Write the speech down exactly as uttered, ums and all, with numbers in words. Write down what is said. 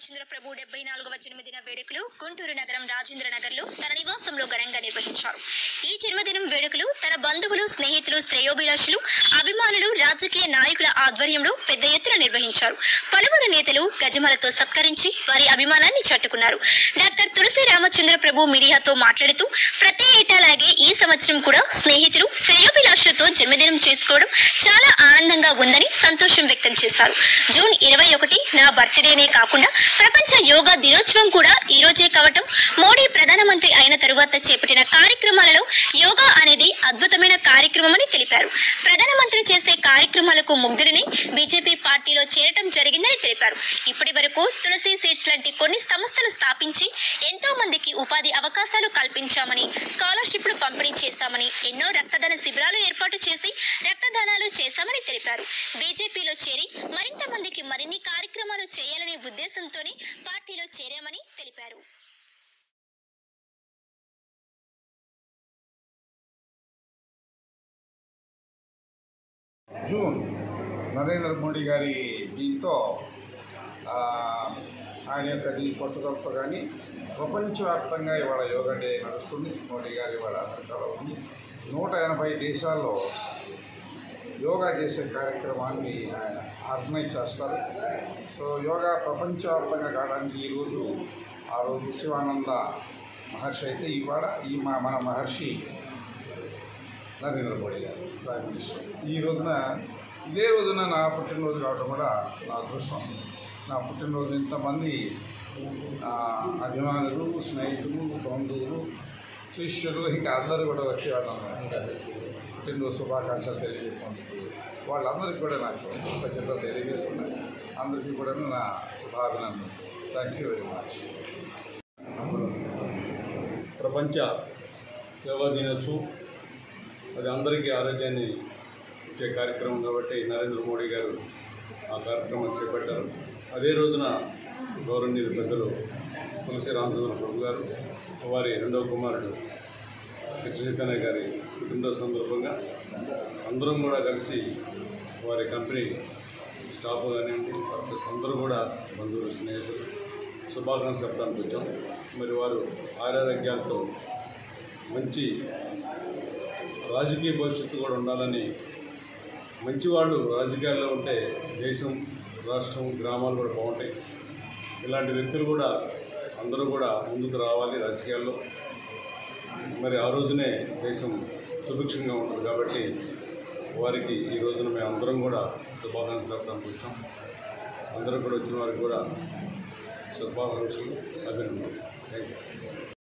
రామచంద్ర ప్రభు డెబ్బై నాలుగవ జన్మదిన వేడుకలు గుంటూరు నగరం రాజేంద్ర నగర్ లో తన నివాసంలో ఘనంగా నిర్వహించారు. ఈ జన్మదినం వేడుకలు తన బంధువులు, స్నేహితులు, శ్రేయోభిలాషులు, అభిమానులు, రాజకీయ నాయకుల ఆధ్వర్యంలో పెద్ద ఎత్తున నిర్వహించారు. పలువురు నేతలు గజమాలతో సత్కరించి వారి అభిమానాన్ని చాటుకున్నారు. డాక్టర్ తులసి రామచంద్ర ప్రభు మీడియాతో మాట్లాడుతూ ప్రతి ఏటాలాగే ఈ సంవత్సరం కూడా స్నేహితులు, శ్రేయోభిలాషులతో జన్మదినం చేసుకోవడం చాలా ఆనందంగా ఉందని సంతోషం వ్యక్తం చేశారు. జూన్ ఇరవై ఒకటి నా బర్త్డేనే కాకుండా ప్రపంచ యోగా దినోత్సవం కూడా ఈ రోజే కావటం, మోడీ ప్రధానమంత్రి అయిన తరువాత చేపట్టిన కార్యక్రమాలలో యోగా అనేది అద్భుతమైన కార్యక్రమం అని తెలిపారు. ప్రధానమంత్రి చేసే కార్యక్రమాలకు ముగ్ధులని బీజేపీ పార్టీలో చేరటం జరిగిందని తెలిపారు. ఇప్పటి వరకు తులసి సీడ్స్ లాంటి కొన్ని సంస్థలు స్థాపించి ఎంతో మందికి ఉపాధి అవకాశాలు కల్పించామని, స్కాలర్షిప్లు పంపిణీ చేశామని, ఎన్నో రక్తదాన శిబిరాలు ఏర్పాటు చేసి రక్తదానాలు చేశామని తెలిపారు. బీజేపీలో చేరి మరింత మందికి మరిన్ని కార్యక్రమాలు చేయాలనే ఉద్దేశంతోనే పార్టీలో చేరామని తెలిపారు. జూన్ నరేంద్ర మోడీ గారి దీంతో ఆయన యొక్క దీ పట్టుదలతో కానీ ప్రపంచవ్యాప్తంగా ఇవాళ యోగా డే నడుస్తుంది. మోడీ గారి ఇవాళ అమెరికాలో ఉంది. నూట ఎనభై దేశాల్లో యోగా చేసే కార్యక్రమాన్ని ఆయన ఆర్గనైజ్ చేస్తారు. సో యోగా ప్రపంచవ్యాప్తంగా కావడానికి ఈరోజు ఆ రోజు శివానంద మహర్షి అయితే ఇవాళ ఈ మా మన మహర్షి నరేంద్ర మోడీ గారు ప్రైమ్ మినిస్టర్. ఈ రోజున ఇదే రోజున నా పుట్టినరోజు కావడం కూడా నా అదృష్టం. నా పుట్టినరోజు ఇంతమంది అభిమానులు, స్నేహితులు, బంధువులు, శిష్యులు ఇంకా అందరూ కూడా వచ్చేవాళ్ళు పుట్టినరోజు శుభాకాంక్షలు తెలియజేస్తున్నందుకు వాళ్ళందరికీ కూడా నాకు కృతజ్ఞతలు తెలియజేస్తున్నాయి. అందరికీ కూడా నా శుభాభినందనలు. Thank you very much. ప్రపంచ యోగా దినోత్సవం అది అందరికీ ఆరోగ్యాన్ని ఇచ్చే కార్యక్రమం కాబట్టి నరేంద్ర మోడీ గారు ఆ కార్యక్రమం చేపట్టారు. అదే రోజున గౌరవనీయులు పెద్దలు తులసి రామచంద్ర ప్రభు గారు వారి రెండవ కుమారుడు చైతన్య గారి పుట్టినరోజు సందర్భంగా అందరం కూడా కలిసి వారి కంపెనీ స్టాఫ్ కానివ్వండి, వర్కర్స్ అందరూ కూడా బంధువులు, స్నేహితులు శుభాకాంక్షలు చెప్పడానికి వచ్చాం. మరి వారు ఆరోగ్యాలతో మంచి రాజకీయ భవిష్యత్తు కూడా ఉండాలని, మంచివాళ్ళు రాజకీయాల్లో ఉంటే దేశం, రాష్ట్రం, గ్రామాలు కూడా బాగుంటాయి. ఇలాంటి వ్యక్తులు కూడా అందరూ కూడా ముందుకు రావాలి రాజకీయాల్లో. మరి ఆ రోజునే దేశం సుభిక్షంగా ఉంటుంది కాబట్టి వారికి ఈ రోజున మేము అందరం కూడా శుభాకాంక్షలు చెప్పడానికి వచ్చాం. అందరూ కూడా వచ్చిన వారికి కూడా శుభాకాంక్షలు, అభినందనలు. Thank you.